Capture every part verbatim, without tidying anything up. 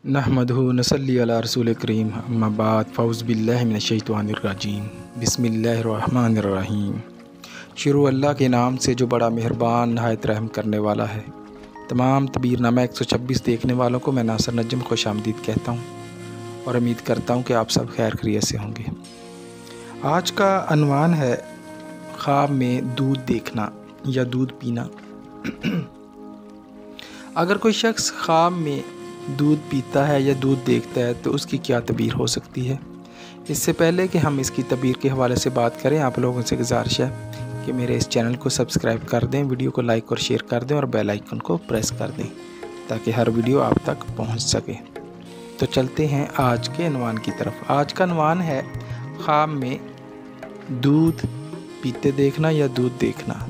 नहमदहु नसल्ली अला रसूल करीम अम्मा बाद फ़ौज़ बिल्लाहि मिनश्शैतानिर रजीम बिस्मिल्लाहिर्रहमानिर्रहीम। शुरू अल्लाह के नाम से जो बड़ा मेहरबान नहायत रहम करने वाला है। तमाम तबीरनामा एक सौ छब्बीस देखने वालों को मैं नासिर नजम खुश आमदीद कहता हूँ और उम्मीद करता हूँ कि आप सब खैर खैरियत से होंगे। आज का अनवान है ख्वाब में दूध देखना या दूध पीना। अगर कोई शख्स ख्वाब में दूध पीता है या दूध देखता है तो उसकी क्या तबीर हो सकती है। इससे पहले कि हम इसकी तबीर के हवाले से बात करें, आप लोगों से गुजारिश है कि मेरे इस चैनल को सब्सक्राइब कर दें, वीडियो को लाइक और शेयर कर दें और बेल आइकन को प्रेस कर दें ताकि हर वीडियो आप तक पहुंच सके। तो चलते हैं आज के अनवान की तरफ। आज का अनवान है ख्वाब में दूध पीते देखना या दूध देखना।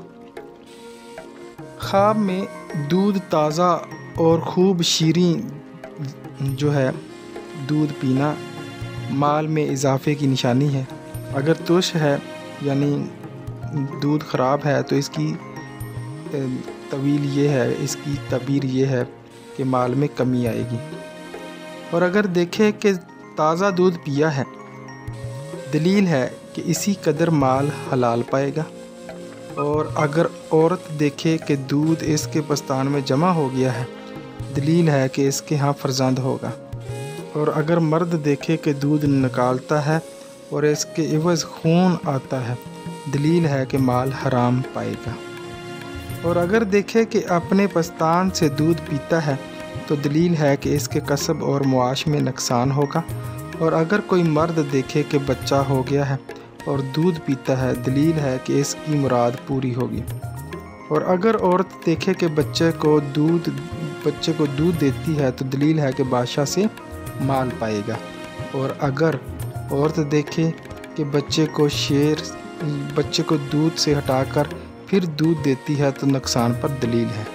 ख्वाब में दूध ताज़ा और खूब शीरीं जो है दूध पीना माल में इजाफे की निशानी है। अगर तुश है यानी दूध ख़राब है तो इसकी तवील ये है, इसकी तबीर ये है कि माल में कमी आएगी। और अगर देखे कि ताज़ा दूध पिया है, दलील है कि इसी कदर माल हलाल पाएगा। और अगर औरत देखे कि दूध इसके पस्तान में जमा हो गया है, दलील है कि इसके यहाँ फर्जंद होगा। और अगर मर्द देखे कि दूध निकालता है और इसके इवज़ खून आता है, दलील है कि माल हराम पाएगा। और अगर देखे कि अपने पस्तान से दूध पीता है तो दलील है कि इसके कसब और मुआश में नुकसान होगा। और अगर कोई मर्द देखे कि बच्चा हो गया है और दूध पीता है, दलील है कि इसकी मुराद पूरी होगी। और अगर औरत देखे कि बच्चे को दूध बच्चे को दूध देती है तो दलील है कि बादशाह से माल पाएगा। और अगर औरत देखे कि बच्चे को शेर बच्चे को दूध से हटाकर फिर दूध देती है तो नुकसान पर दलील है।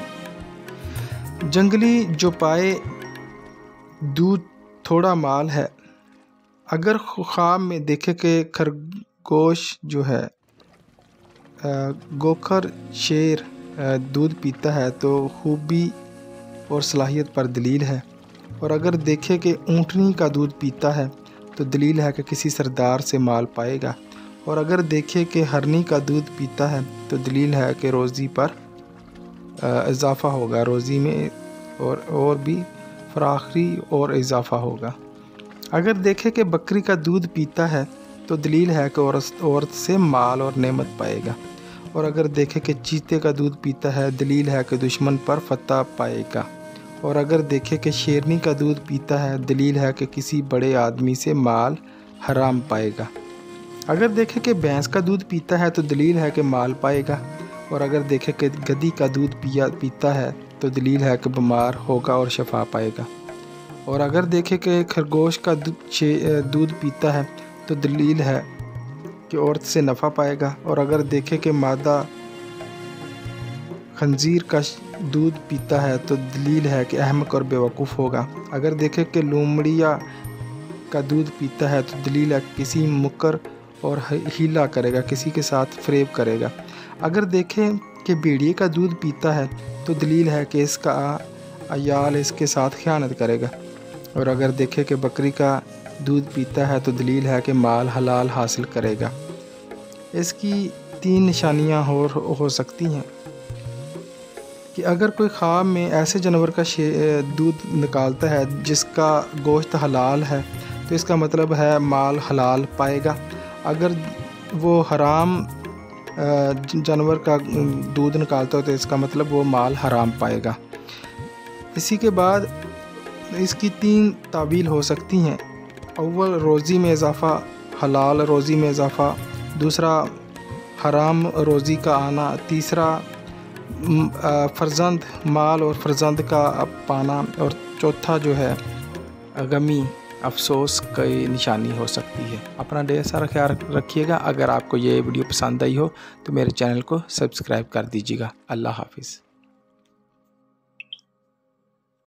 जंगली जो पाए दूध थोड़ा माल है। अगर ख्वाब में देखे कि खरगोश जो है गोखर शेर दूध पीता है तो खूबी और सलाहियत पर दलील है। और अगर देखे कि ऊँटनी का दूध पीता है तो दलील है कि किसी सरदार से माल पाएगा। और अगर देखे कि हरनी का दूध पीता है तो दलील है कि रोज़ी पर इजाफ़ा होगा, रोज़ी में और और भी फराखी और इजाफ़ा होगा। अगर देखे कि बकरी का दूध पीता है तो दलील है कि औरत औरत से माल और नेमत पाएगा। और अगर देखे कि चीते का दूध पीता है, दलील है कि दुश्मन पर फतह पाएगा। और अगर देखे कि शेरनी का दूध पीता है, दलील है कि किसी बड़े आदमी से माल हराम पाएगा। अगर देखे कि भैंस का दूध पीता है तो दलील है कि माल पाएगा। और अगर देखे कि गधी का दूध पिया पीता है तो दलील है कि बीमार होगा और शफा पाएगा। और अगर देखे कि खरगोश का दूध पीता है तो दलील है कि औरत से नफ़ा पाएगा। और अगर देखे कि मादा खंजीर का दूध पीता है तो दलील है कि अहमक और बेवकूफ़ होगा। अगर देखे कि लोमड़िया का दूध पीता है तो दलील है किसी मुकर और हीला करेगा, किसी के साथ फ़रेब करेगा। अगर देखे कि भेड़िए का दूध पीता है तो दलील है कि इसका अयाल इसके साथ खयानत करेगा। और अगर देखे कि बकरी का दूध पीता है तो दलील है कि माल हलाल हासिल करेगा। इसकी तीन निशानियां हो हो सकती हैं कि अगर कोई ख्वाब में ऐसे जानवर का दूध निकालता है जिसका गोश्त हलाल है तो इसका मतलब है माल हलाल पाएगा। अगर वो हराम जानवर का दूध निकालता हो तो इसका मतलब वो माल हराम पाएगा। इसी के बाद इसकी तीन तावील हो सकती हैं। अव्वल रोज़ी में इजाफ़ा, हलाल रोज़ी में इजाफ़ा, दूसरा हराम रोज़ी का आना, तीसरा फ़र्जंद माल और फ़र्जंद का पाना, और चौथा जो है गमी अफसोस की निशानी हो सकती है। अपना ढेर सारा ख्याल रखिएगा। अगर आपको ये वीडियो पसंद आई हो तो मेरे चैनल को सब्सक्राइब कर दीजिएगा। अल्लाह हाफ़िज़।